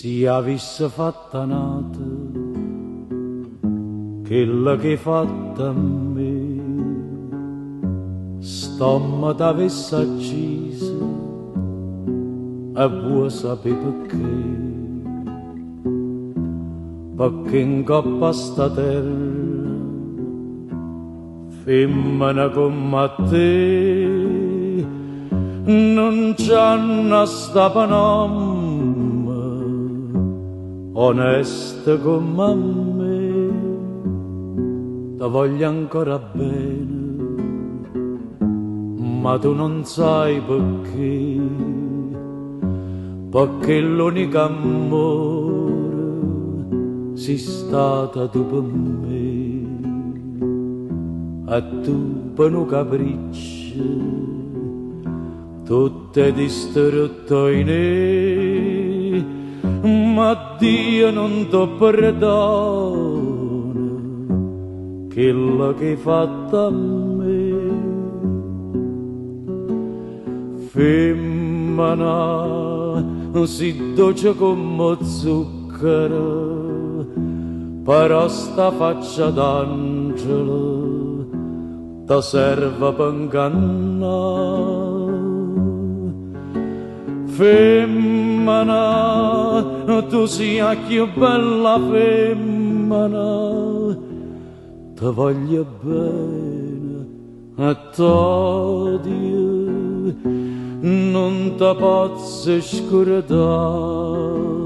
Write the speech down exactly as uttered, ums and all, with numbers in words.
Si avesse fatta nata quella che hai fatta a me, stomma t'avesse accisa e vuoi sapere perché? Perché in coppa a sta terra femmina come te non c'hanno sta panomma onesta come me. Ti voglio ancora bene, ma tu non sai perché, perché l'unico amore sei stata tu per me, e tu per un capriccio tutte distrutto in me, ma Dio non ti perdona quello che hai fatto a me. Femmina si dolce come zucchero, però sta faccia d'angelo ti serve per ingannare. Femmina, tu sia più bella femmina, ti voglio bene e t'odio, non ti posso scordare.